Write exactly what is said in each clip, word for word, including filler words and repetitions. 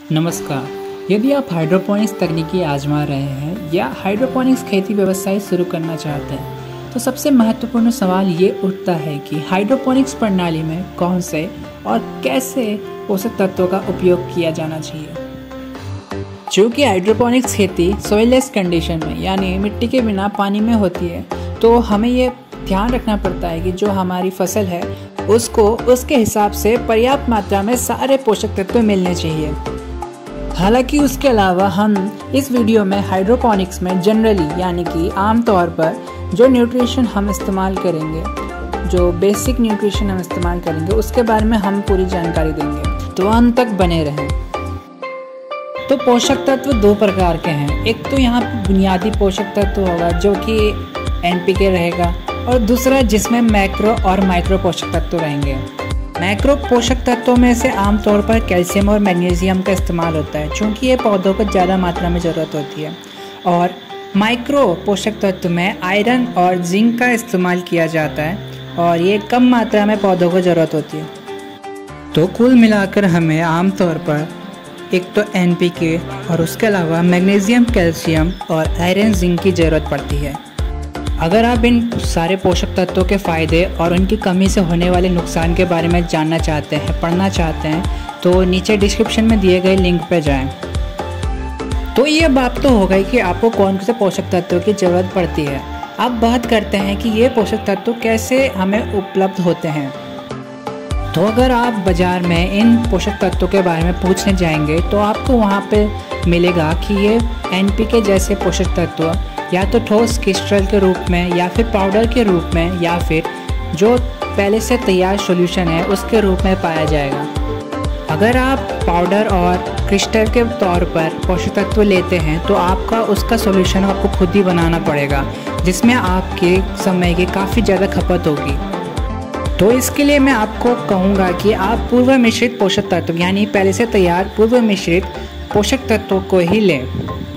नमस्कार। यदि आप हाइड्रोपोनिक्स तकनीकी आजमा रहे हैं या हाइड्रोपोनिक्स खेती व्यवसाय शुरू करना चाहते हैं तो सबसे महत्वपूर्ण सवाल ये उठता है कि हाइड्रोपोनिक्स प्रणाली में कौन से और कैसे पोषक तत्वों का उपयोग किया जाना चाहिए। चूँकि हाइड्रोपोनिक्स खेती सॉइललेस कंडीशन में यानी मिट्टी के बिना पानी में होती है, तो हमें ये ध्यान रखना पड़ता है कि जो हमारी फसल है उसको उसके हिसाब से पर्याप्त मात्रा में सारे पोषक तत्व मिलने चाहिए। हालांकि उसके अलावा हम इस वीडियो में हाइड्रोपोनिक्स में जनरली यानी कि आम तौर पर जो न्यूट्रिशन हम इस्तेमाल करेंगे, जो बेसिक न्यूट्रिशन हम इस्तेमाल करेंगे, उसके बारे में हम पूरी जानकारी देंगे, तो अंत तक बने रहें। तो पोषक तत्व दो प्रकार के हैं। एक तो यहाँ बुनियादी पोषक तत्व होगा जो कि एन पी के रहेगा, और दूसरा जिसमें मैक्रो और माइक्रो पोषक तत्व रहेंगे। मैक्रो पोषक तत्वों में से आमतौर पर कैल्शियम और मैग्नीशियम का इस्तेमाल होता है, चूँकि ये पौधों को ज़्यादा मात्रा में ज़रूरत होती है। और माइक्रो पोषक तत्व में आयरन और जिंक का इस्तेमाल किया जाता है, और ये कम मात्रा में पौधों को ज़रूरत होती है। तो कुल मिलाकर हमें आमतौर पर एक तो एन पी के और उसके अलावा मैग्नीशियम, कैल्शियम और आयरन, जिंक की ज़रूरत पड़ती है। अगर आप इन सारे पोषक तत्वों के फ़ायदे और उनकी कमी से होने वाले नुकसान के बारे में जानना चाहते हैं, पढ़ना चाहते हैं, तो नीचे डिस्क्रिप्शन में दिए गए लिंक पर जाएं। तो ये बात तो हो गई कि आपको कौन से पोषक तत्वों की ज़रूरत पड़ती है। अब बात करते हैं कि ये पोषक तत्व कैसे हमें उपलब्ध होते हैं। तो अगर आप बाज़ार में इन पोषक तत्वों के बारे में पूछने जाएंगे तो आपको वहाँ पे मिलेगा कि ये एन पी के जैसे पोषक तत्व या तो ठोस क्रिस्टल के रूप में, या फिर पाउडर के रूप में, या फिर जो पहले से तैयार सॉल्यूशन है उसके रूप में पाया जाएगा। अगर आप पाउडर और क्रिस्टल के तौर पर पोषक तत्व लेते हैं तो आपका उसका सॉल्यूशन आपको खुद ही बनाना पड़ेगा, जिसमें आपके समय की काफ़ी ज़्यादा खपत होगी। तो इसके लिए मैं आपको कहूँगा कि आप पूर्व मिश्रित पोषक तत्व यानी पहले से तैयार पूर्व मिश्रित पोषक तत्वों को ही लें।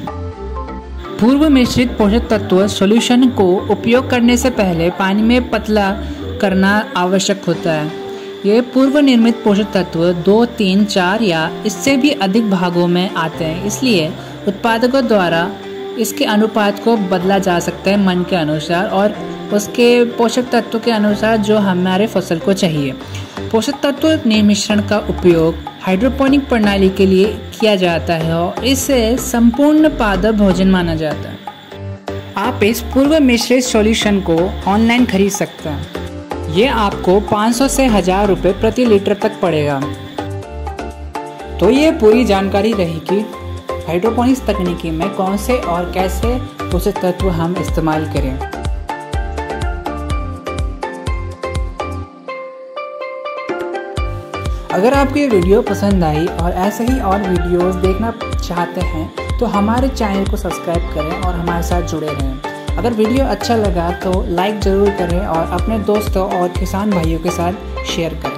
पूर्व मिश्रित पोषक तत्व सॉल्यूशन को उपयोग करने से पहले पानी में पतला करना आवश्यक होता है। ये पूर्व निर्मित पोषक तत्व दो, तीन, चार या इससे भी अधिक भागों में आते हैं, इसलिए उत्पादकों द्वारा इसके अनुपात को बदला जा सकता है मन के अनुसार और उसके पोषक तत्व के अनुसार जो हमारे फसल को चाहिए। पोषक तत्व मिश्रण का उपयोग हाइड्रोपोनिक प्रणाली के लिए किया जाता है और इसे संपूर्ण पादप भोजन माना जाता है। आप इस पूर्व मिश्रित सॉल्यूशन को ऑनलाइन खरीद सकते हैं। ये आपको पाँच सौ से हज़ार रुपये प्रति लीटर तक पड़ेगा। तो ये पूरी जानकारी रही कि हाइड्रोपोनिक्स तकनीकी में कौन से और कैसे पोषक तत्व हम इस्तेमाल करें। अगर आपको ये वीडियो पसंद आई और ऐसे ही और वीडियोस देखना चाहते हैं तो हमारे चैनल को सब्सक्राइब करें और हमारे साथ जुड़े रहें। अगर वीडियो अच्छा लगा तो लाइक ज़रूर करें और अपने दोस्तों और किसान भाइयों के साथ शेयर करें।